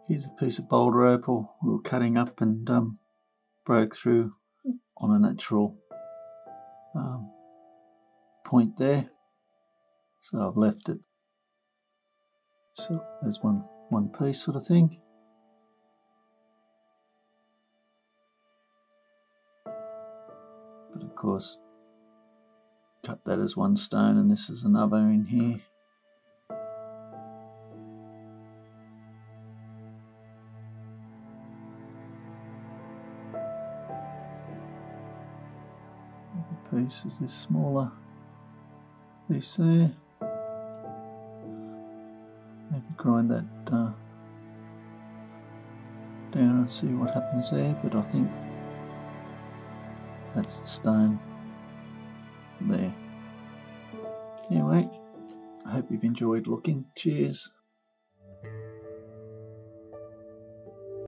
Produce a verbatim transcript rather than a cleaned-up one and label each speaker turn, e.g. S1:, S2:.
S1: Here's a piece of Boulder Opal we were cutting up and um, broke through on a natural um, point there. So I've left it. So there's one, one piece sort of thing. But of course, cut that as one stone and this is another in here. The piece is this smaller piece there. Maybe grind that uh, down and see what happens there, but I think that's the stone there. Anyway, I hope you've enjoyed looking. Cheers.